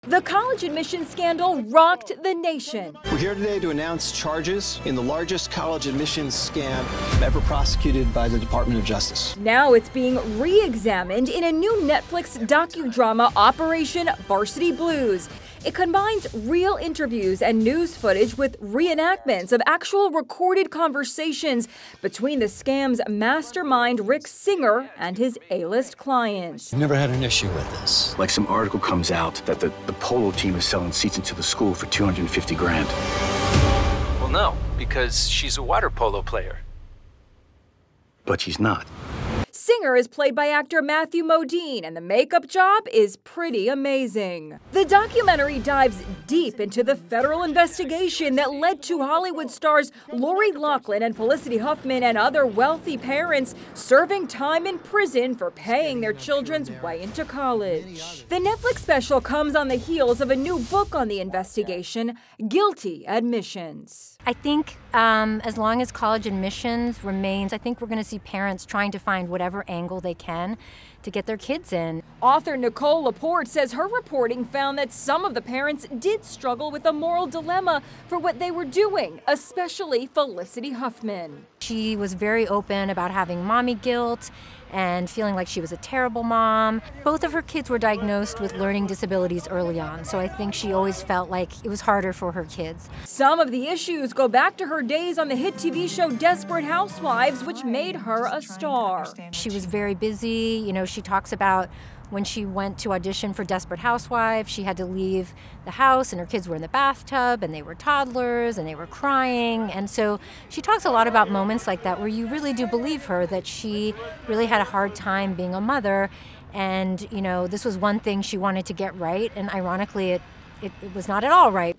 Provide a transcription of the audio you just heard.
The college admissions scandal rocked the nation. We're here today to announce charges in the largest college admissions scam ever prosecuted by the Department of Justice. Now it's being re-examined in a new Netflix docudrama, Operation Varsity Blues. It combines real interviews and news footage with reenactments of actual recorded conversations between the scam's mastermind Rick Singer and his A-list clients. Never had an issue with this. Like some article comes out that the polo team is selling seats into the school for $250 grand. Well, no, because she's a water polo player. But she's not. Singer is played by actor Matthew Modine, and the makeup job is pretty amazing. The documentary dives deep into the federal investigation that led to Hollywood stars Loughlin and Felicity Huffman and other wealthy parents serving time in prison for paying their children's way into college. The Netflix special comes on the heels of a new book on the investigation, Guilty Admissions. I think as long as college admissions remains, I think we're going to see parents trying to find whatever angle they can to get their kids in. Author Nicola Laporte says her reporting found that some of the parents did struggle with a moral dilemma for what they were doing, especially Felicity Huffman. She was very open about having mommy guilt and feeling like she was a terrible mom. Both of her kids were diagnosed with learning disabilities early on, so I think she always felt like it was harder for her kids. Some of the issues go back to her days on the hit TV show Desperate Housewives, which made her a star. She was very busy. You know, she talks about when she went to audition for Desperate Housewives, she had to leave the house and her kids were in the bathtub and they were toddlers and they were crying. And so she talks a lot about moments like that where you really do believe her, that she really had a hard time being a mother. And, you know, this was one thing she wanted to get right. And ironically, it was not at all right.